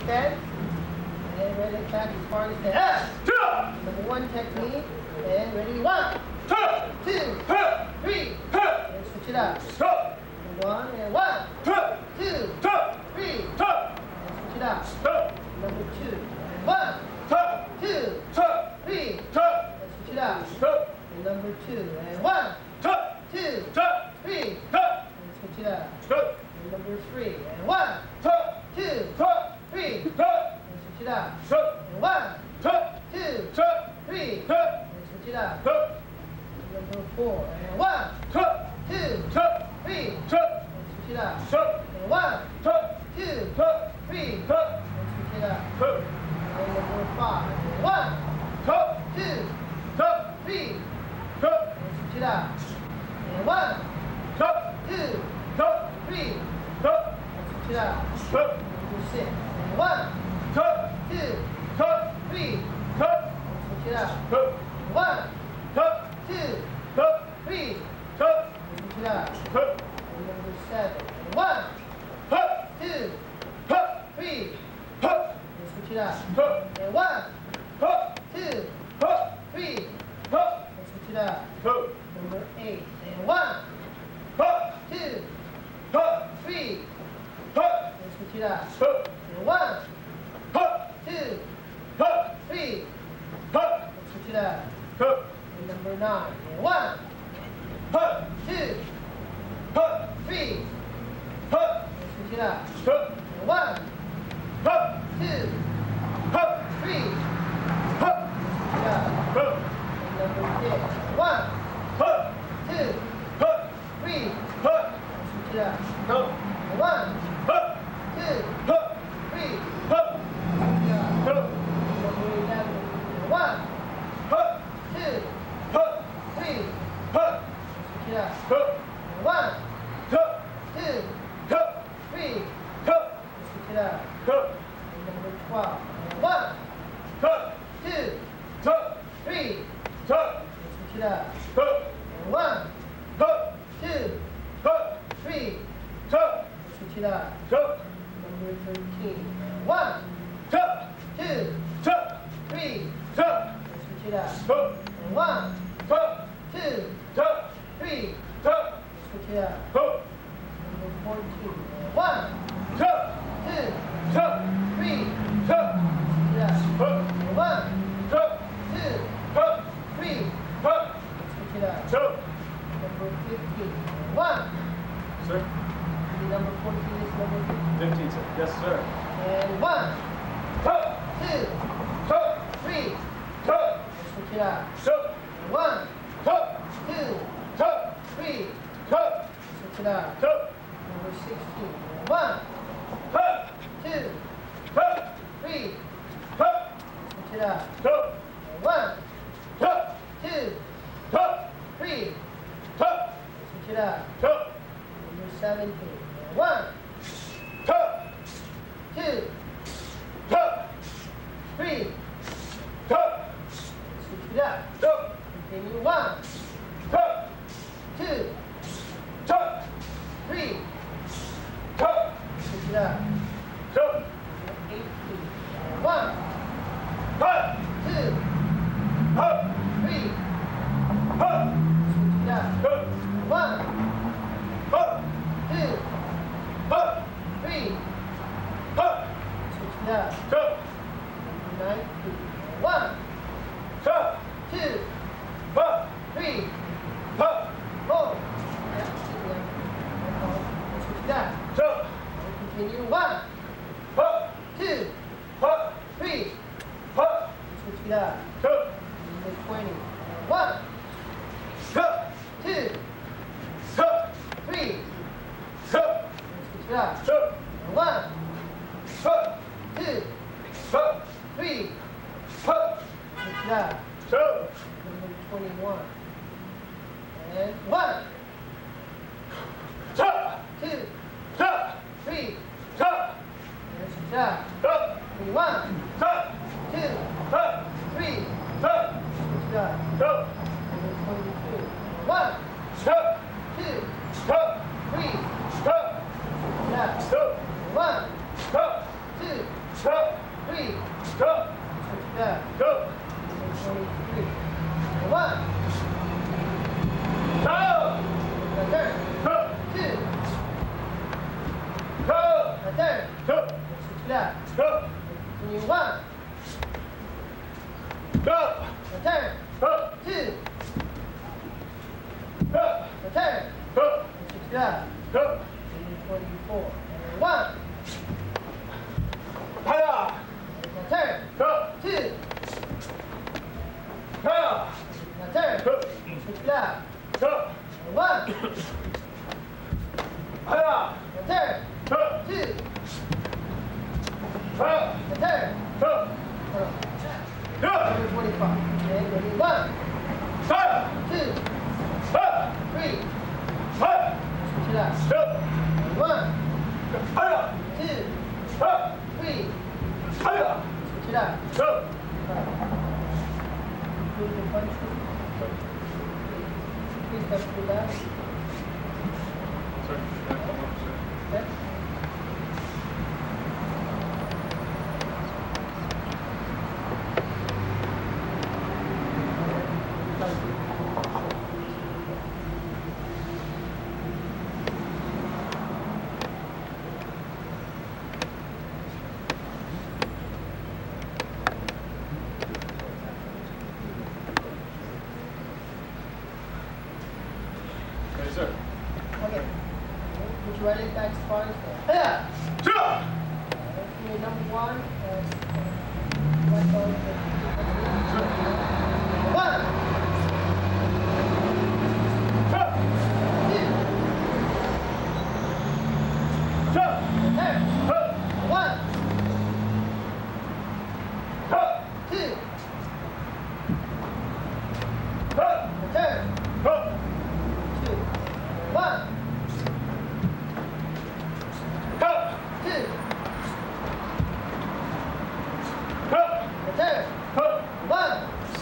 defense. And ready to attack as far as the F. Number 1 technique. And ready, 1, 2, 3. And switch it out. Number 1 and 1, 2, 3. And switch it out. Number 2 and 1, 2, 3. And switch it out. And number 2 and 1, 2, 3. And switch it out. And number 3 and 1, 2, 3. And switch it out. And 1, 2, 3. And switch it out. And number 4 and 1, 2, 3. And switch it out. And 1, 2, 3. And switch it out. And number 5 and 1, 2, 3. And switch it out. And 1, 2, 3. And switch it out. Number 6 and 1, 2, 3. And switch it out. 1, 2, 3. And switch it out. And number 7 and 1, 2, 3. And switch it out. And 1, 2, 3. And switch it out. Number 8 and 1, 2, 3. And switch it out. And 1, 2, 3. And switch it out. And number 9 and 1, 2, 3. And switch it out. And 1, 2, 3. And switch it out. And number 10 and 1, 2, 3. And switch it out. And 1, 2, 3. And switch it out. And number 11 and 1, 2, 3. And switch it out. And 1, 2, 3. And switch it out. And number 12 and 1, 2, 3. And switch it out. And 1, 2, 3. And switch it out. Number 13 and 1, 2, 3. And switch it out. And 1, 2, 3. And switch it out. Number 14 and 1, 2, 3. And switch it out. And 1, 2, 3. And switch it out. Number 15 and 1. Sir? Number 14 is number 15. 15, sir. Yes, sir. And 1, 2, 3. And switch it out. And 1, 2, 3. And switch it out. Number 16. And 1, 2, 3. And switch it out. And 1, 2, 3. And switch it out. Number 17. And 1, 2, 3. Switch it out. Continue. 1, 2, 3. Switch it out. 18. And 1, 2, 3. Switch it out. 1, 2, 3. Switch it out. 19. 1, 2, 3. 4. Switch it out. Continue. 1, 2, 3. Switch it out. Number 20. 1, 2, 3. Switch it out. 1, 2, 3. Switch it out. Number 21. And 1, 2, 3. And switch it out. 1, 2, 3. Switch it out. Number 22. 1, 2, 3. Switch it out. 1, 2, 3. Go. Switch it up. Go. 23. 1. Go. Return. Go. 2. Go. Return. Go. Switch it up. Go. Continue 1. Go. Return. Go. 2. Go. Return. Go. Switch it up. Go. 44. 1. Hiya. Return. Go. 2. Hiya. Return. Go. Switch it up. Go. 1. Hiya. Return. Go. 2. Hiya. Return. Go. Go. Number 25. Okay, ready? 1. Hiya. 2. Hiya. 3. Hiya. Switch it up. Go. 1. Hiya. 2. Hiya. 3. Hiya. Switch it up. Go. Move the punch. Please step to the left. Step. Yes, sir. Okay. Put your right leg back as far as that. Yeah. Go. Number 1. Right ball. 1. Go. 2. Go. Return. Go. 1. Go. 2. Go. Return. Go. 2. 1. Go. 2. Go. Return. Go. 1.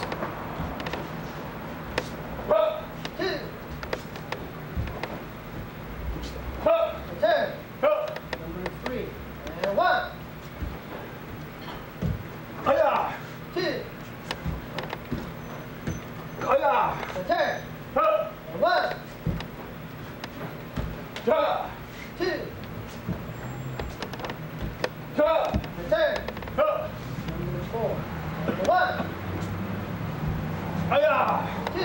Go. 2. Go. Return. Go. Number 3. And 1. Hiya. 2. Hiya. Return. Go. And 1. Go. 2. Go. Return. Go. Number 4. And 1. Hiya. 2.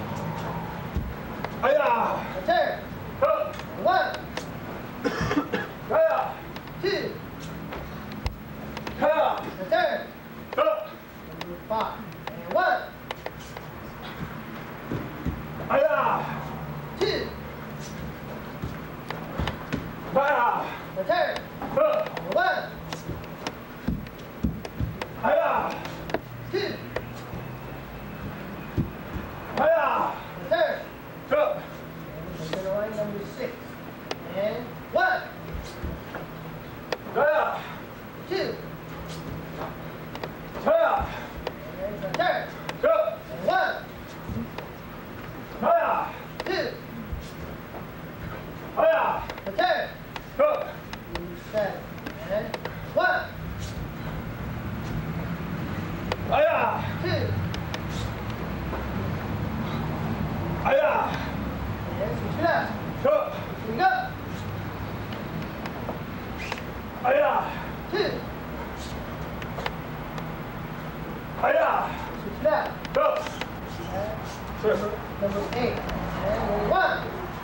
Hiya. Return. Go. And 1. Hiya. 2. Hiya. Return. Go. Number 5. And 1. Hiya. 2. Hiya. Return. Go. And 1. Hiya. 2. Hiya. Return. Go. And to the line number 6. And 1. Hiya. 2. Hiya. And return. Go. And 1. Hiya. 2. Hiya. Return. Go. 7. And 1. Hiya. 2. Hiya. And switch it up. Go. Here we go. Hiya. 2. Hiya. Switch it up. Go. And number 8. And 1.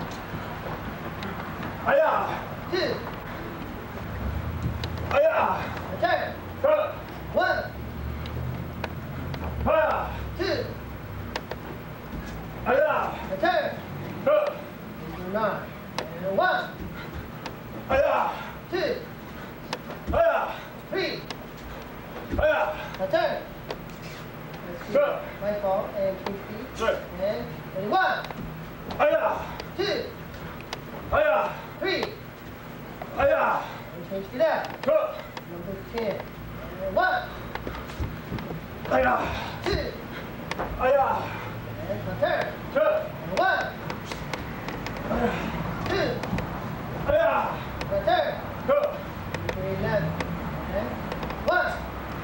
Hiya. 2. Hiya. Return. Go. 1. Hiya. 2. Hiya. Return. Go. Number 9. And 1. Hiya. 2. Hiya. 3. Hiya. Return. Go. Right ball and 3 feet. Sir. And ready. 1. Hiya. 2. Hiya. 3. Hiya. And change it up. Go. Number 10. And 1. Hiya. 2. Hiya. And return. Go. And 1. 2. Hiya. Return. Go. Number 11. And 1.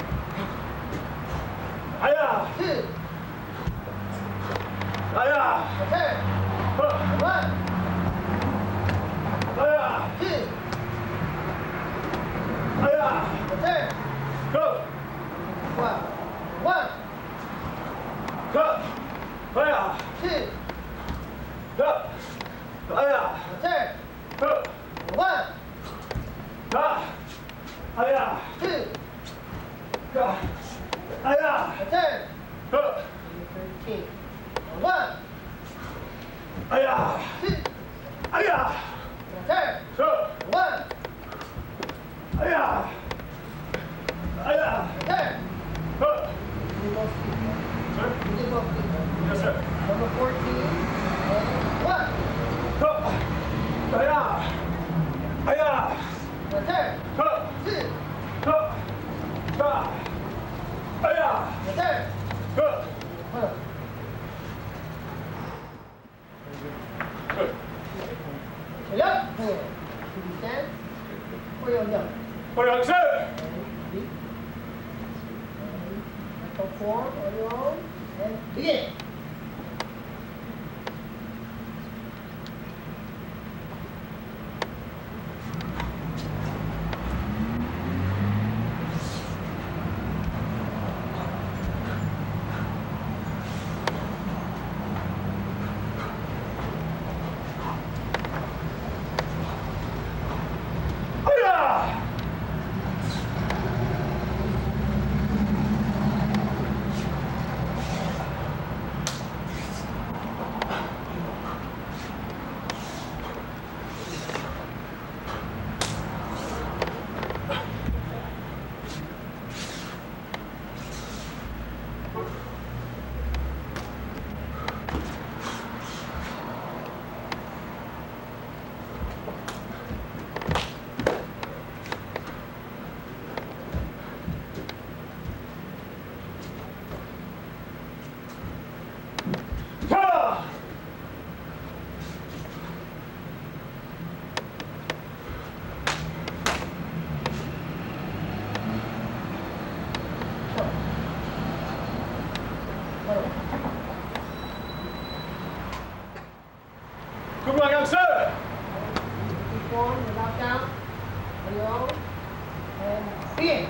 Aya. 2. Aya. Return. 13. 1. Aya. 2. Aya. Return. 1. Aya. Aya. Return. You did both feet. Sir? You did both feet. Yes, sir. Number 14. And 1. Aya. Aya. Return. 2. Aya. Return. Hold on. Straight up. Hold on. Should you stand? Or you'll jump. sir. And deep. And go forward on your own. And begin. Good luck, sir. Keep going. You're knocked down. On your own. And begin.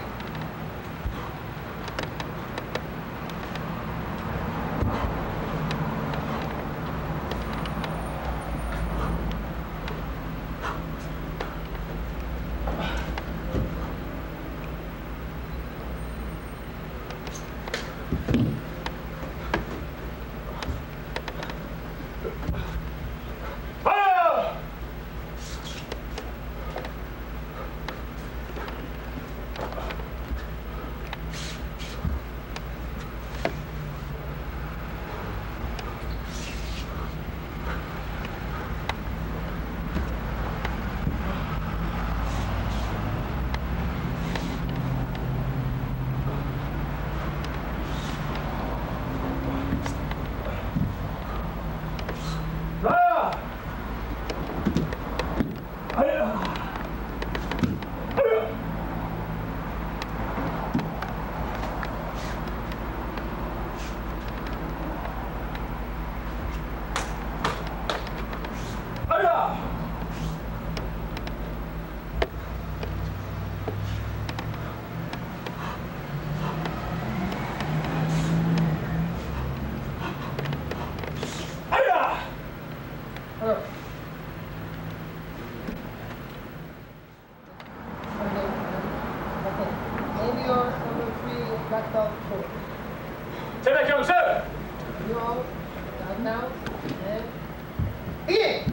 Take back, young sir. You all, down, and begin.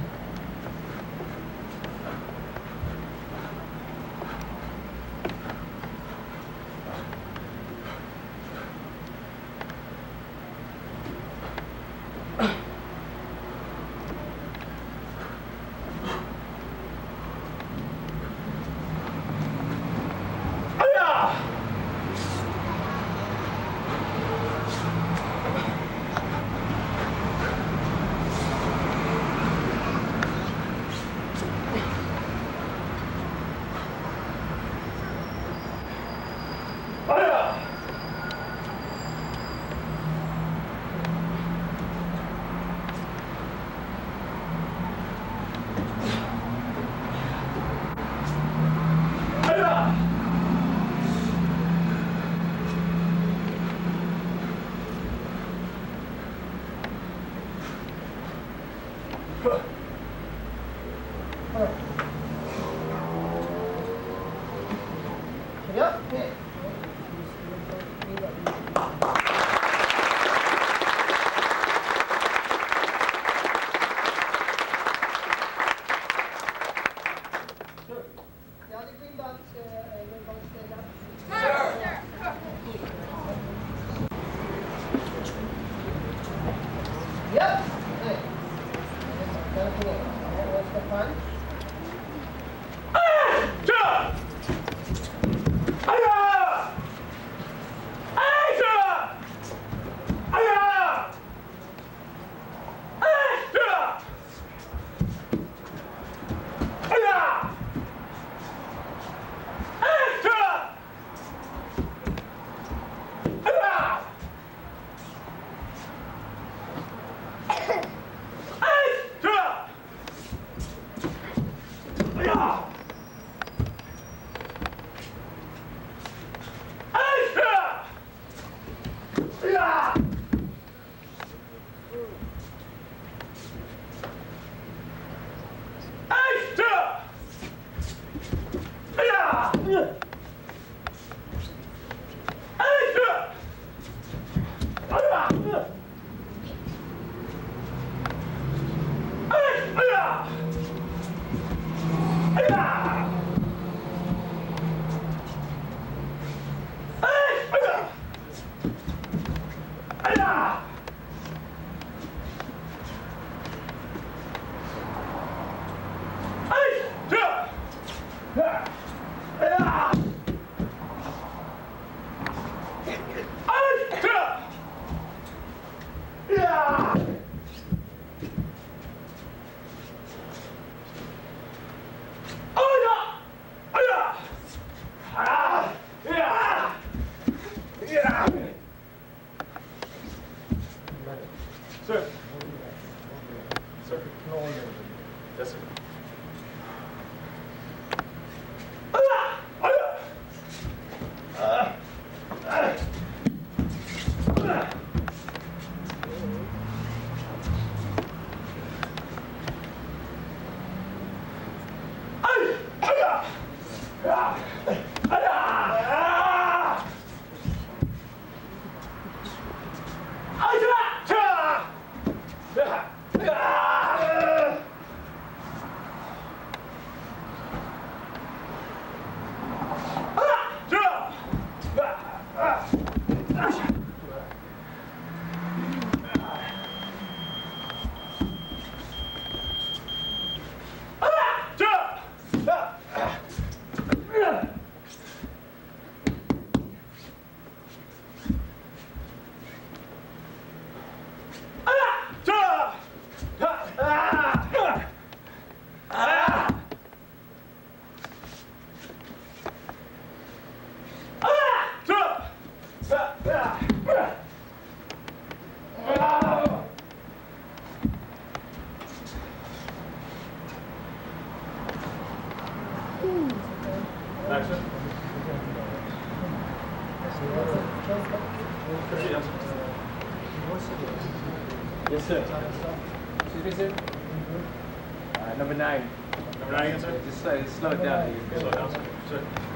Yes, sir. Excuse me, sir. Number 9. Number 9 again, sir? Just slow it down. Slow it down, sir. Sir.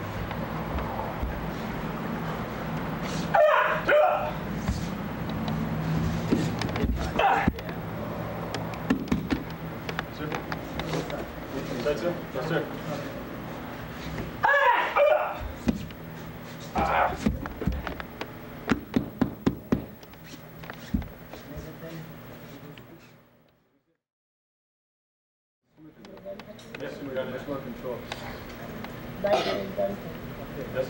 Sir? Inside, sir? Yes, sir. Yes, we got it. More control. Yes,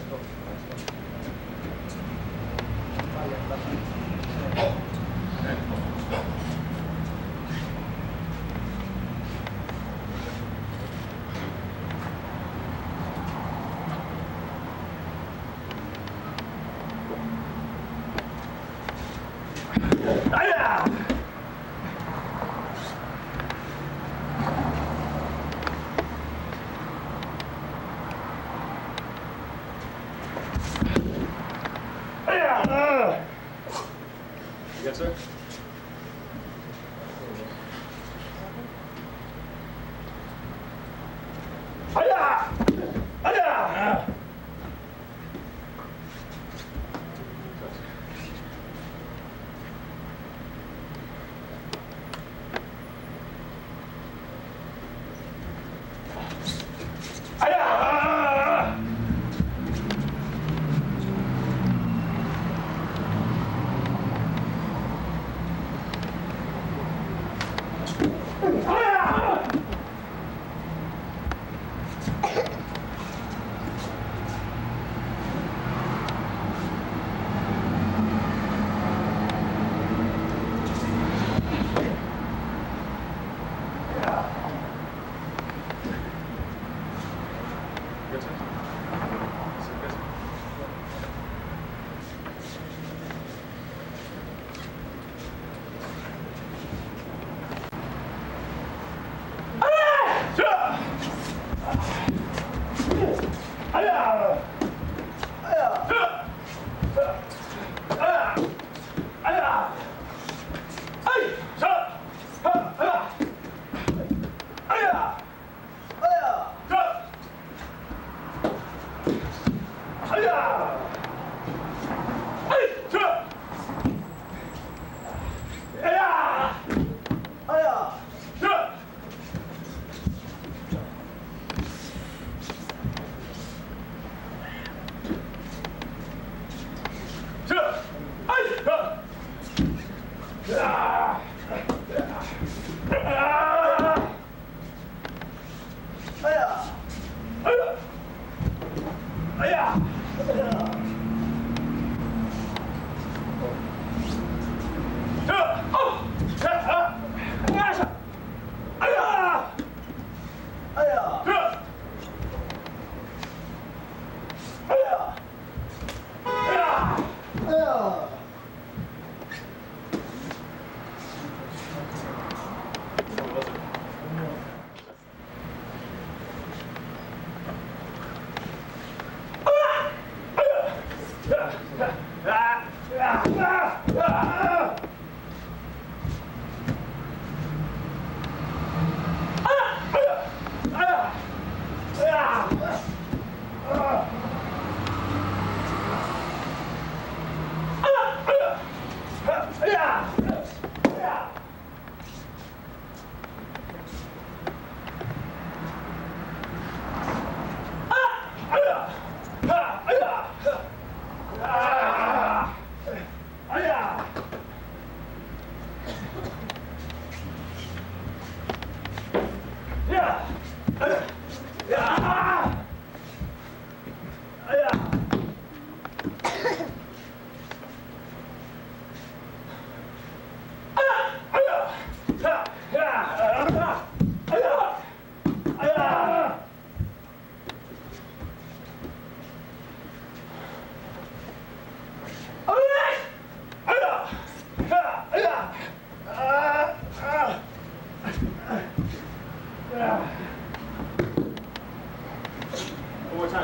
Yes, sir.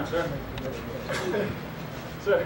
time, sir. Sir.